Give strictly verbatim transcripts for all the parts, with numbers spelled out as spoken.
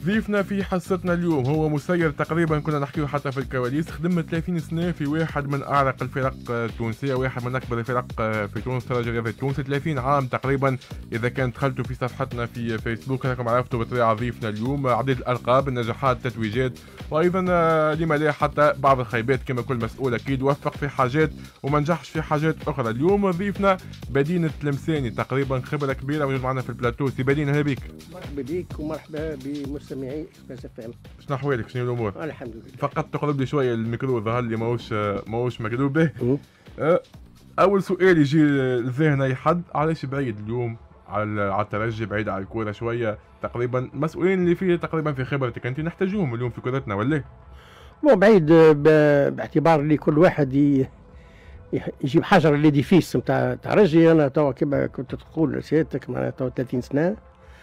ضيفنا في حصتنا اليوم هو مسير تقريبا، كنا نحكيه حتى في الكواليس، خدم ثلاثين سنة في واحد من أعرق الفرق التونسية، واحد من أكبر الفرق في تونس، الترجي الرياضي التونسي، ثلاثين عام تقريبا. إذا كان دخلتوا في صفحتنا في فيسبوك راكم عرفتوا بطبيعة ضيفنا اليوم، عديد الألقاب، النجاحات، التتويجات، وأيضا لما لا حتى بعض الخيبات كما كل مسؤول أكيد وفق في حاجات وما نجحش في حاجات أخرى. اليوم ضيفنا بدين التلمساني، تقريبا خبرة كبيرة موجود معنا في البلاتو. سي بدين أهلا بك. مرحبا بك ومرحبا بمستمعي اكسبريس اف ام. شنو احوالك؟ شنو الامور؟ الحمد لله. فقط تقرب لي شويه الميكرو، ظهر لي ماهوش ماهوش مقلوب به. أه اول سؤال يجي لذهن اي حد، علاش بعيد اليوم على على الترجي، بعيد على الكوره شويه؟ تقريبا المسؤولين اللي فيه تقريبا في خبرتك انت نحتاجوهم اليوم في كرتنا ولا؟ مو بعيد باعتبار اللي كل واحد يجيب حجر الاديفيس نتاع الترجي. انا توا كما كنت تقول سيادتك معناها توا ثلاثين سنه،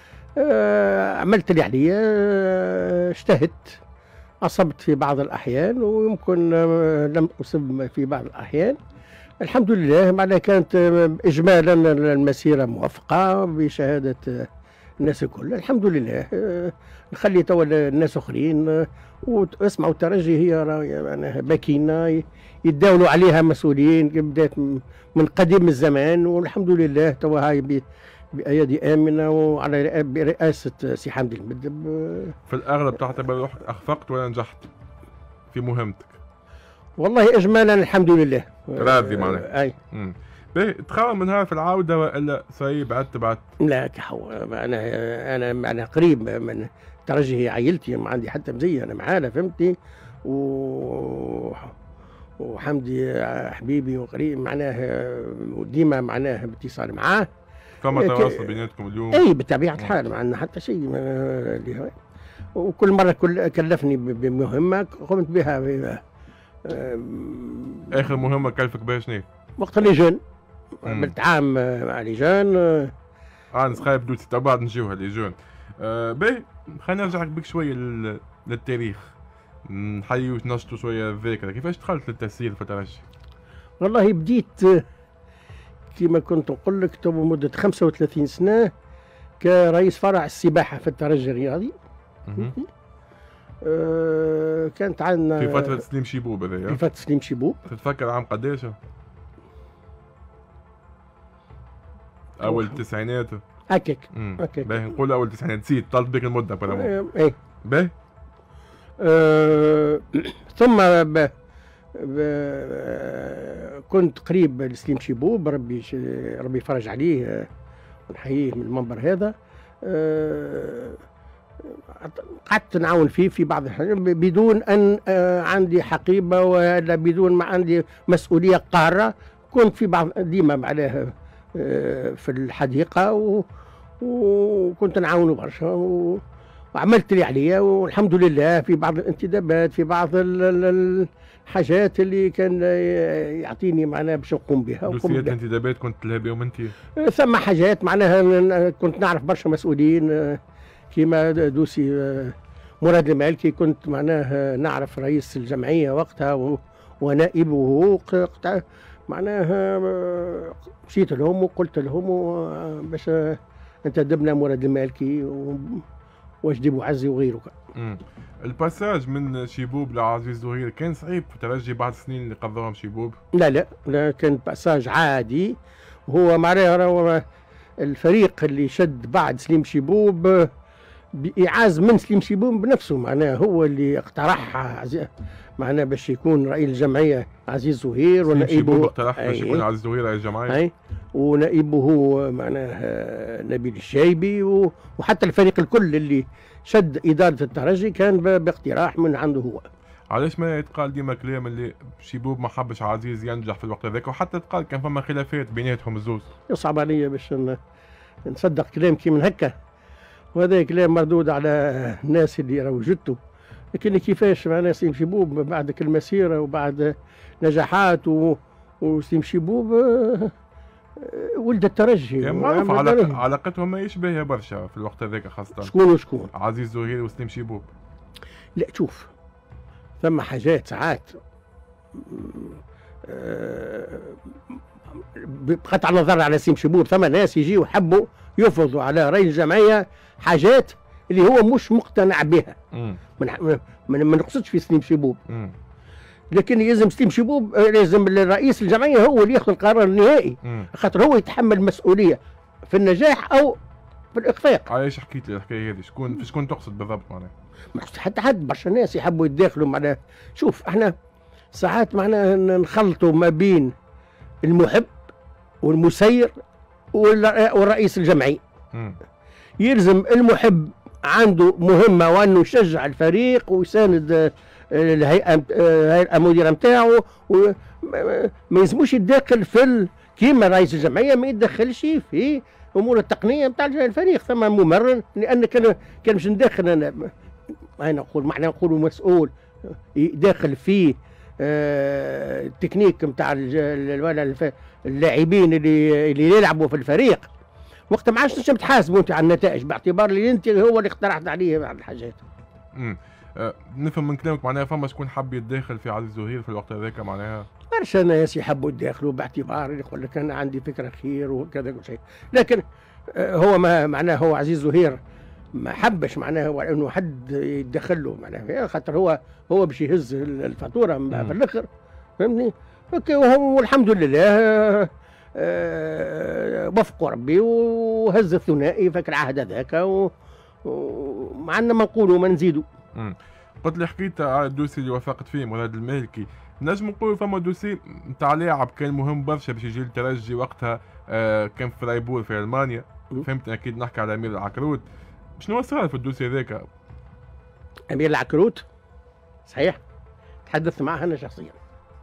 أه عملت اللي عليا، أه اجتهدت، أصبت في بعض الأحيان ويمكن أه لم أصب في بعض الأحيان. الحمد لله معناها كانت إجمالا المسيرة موفقة بشهادة أه الناس الكل. الحمد لله. أه نخلي توا الناس أخرين أه واسمعوا الترجي هي معناها ماكينة يتداولوا عليها مسؤولين بدات من قديم الزمان، والحمد لله توا هاي بأيدي آمنة وعلى برئاسة سي حمدي المدب. في الأغلب تعتبر روحك أخفقت ولا نجحت في مهمتك؟ والله إجمالا الحمد لله راضي معناها. أي باهي تخاف منها في العودة ولا صاي بعدت بعدت؟ لا كحو أنا أنا أنا قريب من الترجي، هي عائلتي، ما عندي حتى مزية أنا معانا فهمتني، و وحمدي حبيبي وقريب معناه وديما معناه باتصال معاه. فما تواصل بيناتكم اليوم؟ اي بطبيعه الحال ما عندنا حتى شيء ما... وكل مره كل كلفني بمهمه قمت بها ب... اخر مهمه كلفك بها شنو؟ وقت اللجان عملت عام مع لجان. اه نسخايب دوتي تو بعد نجيوها لجان. آه باهي خلينا نرجع بك شويه لل... للتاريخ، نحيي ونشطوا شويه الذاكره. كيفاش دخلت للتسيير في الترجي؟ والله بديت كما كنت نقول لك تو مده خمسة وثلاثين سنه كرئيس فرع السباحه في الترجي الرياضي. أه كانت عندنا في فتره سليم شيبوب هذايا. في فتره سليم شيبوب. تتفكر عام قداش؟ اول التسعينات هكاك هكاك. باهي نقول اول التسعينات، نسيت طلت بك المده بلا اي باهي. أه ثم ب... ب... كنت قريب لسليم شيبوب، ربي ش... ربي يفرج عليه ونحييه من المنبر هذا. أه... قعدت نعاون فيه في بعض الحاجات بدون ان أه عندي حقيبه ولا بدون ما عندي مسؤوليه قاره. كنت في بعض ديما معناها أه في الحديقه و... وكنت نعاونه برشا و... وعملت اللي عليا والحمد لله في بعض الانتدابات، في بعض الحاجات اللي كان يعطيني معناها باش نقوم بها. دوسيات الانتدابات كنت تلها بهم انت؟ ثم حاجات معناها كنت نعرف برشا مسؤولين كيما دوسي مراد المالكي، كنت معناها نعرف رئيس الجمعيه وقتها ونائبه، معناها مشيت لهم وقلت لهم باش انتدبنا مراد المالكي وجدي بوعزي وغيره. امم الباساج من شيبوب لعزيز زهير كان صعيب في الترجي بعد السنين اللي قضاهم شيبوب؟ لا لا لا كان باساج عادي. هو معناها الفريق اللي شد بعد سليم شيبوب بإعاز من سليم شيبوب بنفسه، معناها هو اللي اقترحها معناها باش يكون رئيس الجمعيه عزيز زهير ونائبه اقترح باش يكون عزيز زهير رئيس الجمعيه. اي ونائبه معناها نبيل الشايبي، وحتى الفريق الكل اللي شد اداره الترجي كان باقتراح من عنده هو. علاش ما يتقال ديما كلام اللي شيبوب ما حبش عزيز ينجح في الوقت هذاك، وحتى تقال كان فما خلافات بيناتهم الزوز؟ يصعب عليا باش نصدق كلام كي من هكا، وهذا كلام مردود على الناس اللي راهو جدته. لكن كيفاش معناها سليم شيبوب بعد كل مسيره وبعد نجاحات و... وسليم شيبوب ولد الترجي يعني معروف علاق... علاقتهم ما يشبه برشا في الوقت هذاك، خاصة شكون وشكون؟ عزيز زهير وسليم شيبوب. لا شوف ثم حاجات ساعات بقطع النظر على سليم شيبوب، ثم ناس يجيوا يحبوا يفرضوا على رئيس الجمعيه حاجات اللي هو مش مقتنع بها. مم. ما من ما نقصدش في سليم شبوب، مم. لكن يلزم سليم شبوب، لازم الرئيس الجمعيه هو اللي ياخذ القرار النهائي، مم. خاطر هو يتحمل المسؤوليه في النجاح او في الاخفاق. علاش حكيت لي الحكايه هذه؟ شكون في شكون تقصد بالضبط معناها؟ ما قصدش حتى حد، برشا ناس يحبوا يتداخلوا معناها. شوف احنا ساعات معناها نخلطوا ما بين المحب والمسير والرئيس الجمعي. مم. يلزم المحب عنده مهمه وانه يشجع الفريق ويساند الهيئه الهيئه المديره نتاعو، ما يلزموش يتدخل في ال... كيما رئيس الجمعيه ما يتدخلش في امور التقنيه نتاع الفريق. ثم ممرن، لان كان كان باش ندخل انا انا نقول معناه نقولوا مسؤول يداخل في آه التكنيك نتاع اللاعبين اللي اللي يلعبوا في الفريق، وقت ما عادش تنجم تحاسبوا انت على النتائج، باعتبار اللي انت هو اللي اقترحت عليه بعض الحاجات. امم أه نفهم من كلامك معناها فما شكون حب يتداخل في عزيز زهير في الوقت هذاك معناها؟ برشا ناس يحبوا يتداخلوا باعتبار يقول لك انا عندي فكره خير وكذا كل شيء، لكن آه هو ما معناه هو عزيز زهير ما حبش معناه انه حد يتدخل له معناه، خاطر هو هو باش يهز الفاتوره في الاخر، فهمتني؟ اوكي، والحمد لله آه آه وفقوا ربي وهز الثنائي فك العهد هذاك، ومعنا ما نقولوا ما نزيدوا. قلت لي حكيت على الدوسي اللي وثقت فيه مراد المالكي، نجم نقولوا فما دوسي نتاع لاعب كان مهم برشا باش يجي الترجي وقتها، آه كان في رايبور في المانيا، فهمت اكيد نحكي على امير العكروت. شنو صار في الدوسي هذاك؟ امير العكروت صحيح تحدثت معه انا شخصيا،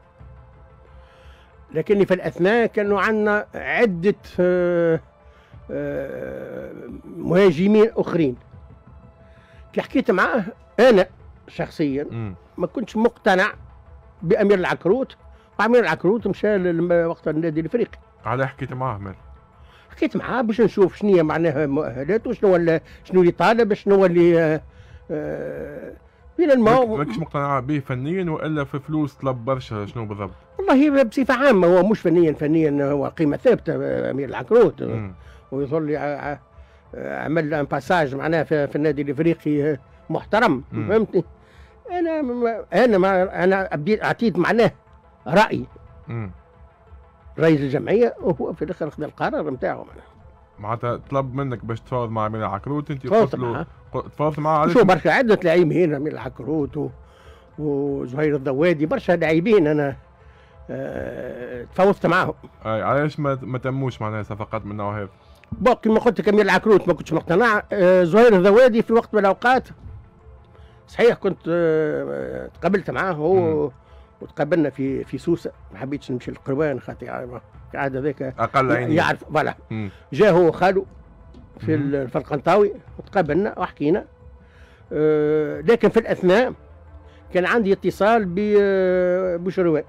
لكني في الاثناء كانوا عندنا عده آه آه مهاجمين اخرين. كي حكيت معاه انا شخصيا م. ما كنتش مقتنع بامير العكروت، وامير العكروت مشى وقت النادي الافريقي. على حكيت معاه مال؟ حكيت معاه باش نشوف شنو هي معناها مؤهلاته، شنو ولا شنو اللي طالب، شنو اللي آه بين الماء. ماكش مقتنع به فنيا والا في فلوس طلب برشا؟ شنو بالضبط؟ والله بصفه عامه هو مش فنيا، فنيا هو قيمه ثابته امير العكروت، ويظل عمل ان باساج معناها في, في النادي الافريقي محترم، فهمتني؟ انا انا ما انا بديت اعطيت معناه راي مم. رئيس الجمعيه، وهو في الاخر اخذ القرار نتاعو. معناتها طلب منك باش تفاوض مع امير العكروت، انت قلت له تفاوضت معاه على شو؟ برشا عده لاعبين، امير العكروت و... وزهير الضوادي، برشا لاعبين انا أه... تفاوضت معاهم. اي علاش ما ما تموش معناها صفقات من النوع هذا؟ باقي ما قلت لك امير العكروت ما كنتش مقتنع، أه... زهير الضوادي في وقت من الاوقات صحيح كنت أه... تقابلت معاه هو، وتقابلنا في في سوسه، ما حبيتش نمشي للقروان خاطر قاعد هذاك اقل عيني يعرف فوالا. جا هو خالو في في القنطاوي وتقابلنا وحكينا، أه لكن في الاثناء كان عندي اتصال ببوشروان.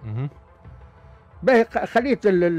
باهي خليت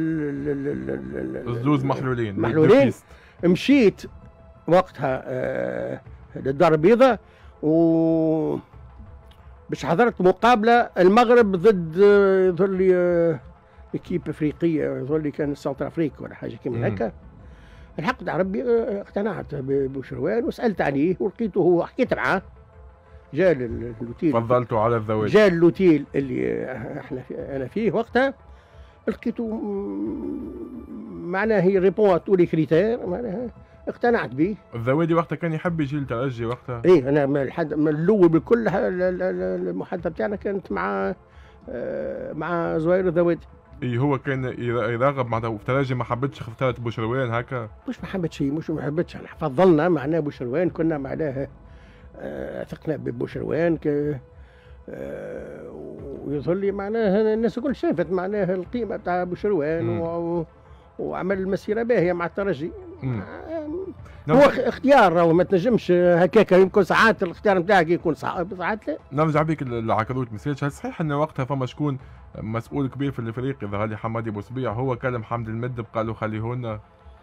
الزوز محلولين محلولين مشيت وقتها أه للدار البيضاء، و باش حضرت مقابله المغرب ضد يظهر لي اكيب افريقيه، يظهر لي كان سنتر افريقيا ولا حاجه كيما هكا. الحق تاع ربي اقتنعت ببوشروان وسالت عليه ولقيته هو، حكيت معاه، جا اللوتيل فضلته على الزواج، جا اللوتيل اللي احنا في انا فيه وقتها، لقيته معناه هي ريبون تو لي كريتير، معناها اقتنعت به. الزوادي وقتها كان يحب يجي للترجي وقتها؟ ايه انا من الحد من الاول بكل المحادثه بتاعنا كانت مع مع زهير الزوادي. اي هو كان يراغب معناتها في الترجي، ما حبتش اختارت بوشروان هكا؟ مش ما حبتش مش ما حبتش انا فضلنا معناه بوشروان، كنا معناها ثقنا ببوشروان ك ويظل لي معناها الناس الكل شافت معناها القيمه بتاع بوشروان و... وعمل المسيره باهيه مع الترجي. هو اختيار، راهو ما تنجمش هكاك، يمكن ساعات الاختيار نتاعك يكون صعب ساعات لا. نرجع بيك العكروت مسيرش، هل صحيح ان وقتها فما شكون مسؤول كبير في الافريق ظهر لي حمادي بوسبيع هو كلم حمد المدب قال له خليه لنا؟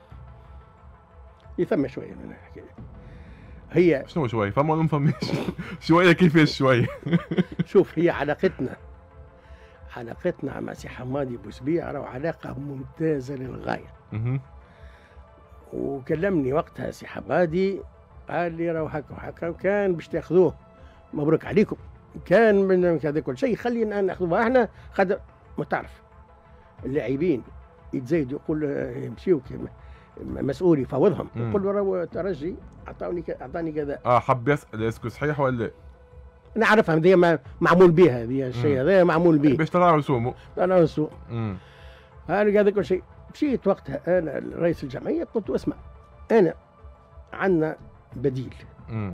يفهم شويه من الحكايه هي. شنو شويه؟ فما ولا ما فماش؟ شويه كيفاش شويه؟ شوف هي علاقتنا علاقتنا مع سي حمادي بوسبيع راهو علاقه ممتازه للغايه. وكلمني وقتها سي حمادي قال لي راهو هكا وهكا، كان باش تاخذوه مبروك عليكم، كان من هذا كل شيء خلينا ناخذوها احنا خاطر ما تعرف اللاعبين يتزايدوا، يقول يمشيو مسؤول يفاوضهم، يقول له راهو ترجي اعطوني اعطاني كذا. اه حب يسال اسكو صحيح ولا؟ نعرفها هذه معمول بها، هذه الشيء هذا معمول به باش تراو رسومه. تراو رسوم. هذا هذا كل شيء. مشيت وقتها انا رئيس الجمعيه قلت له اسمع، انا عندنا بديل.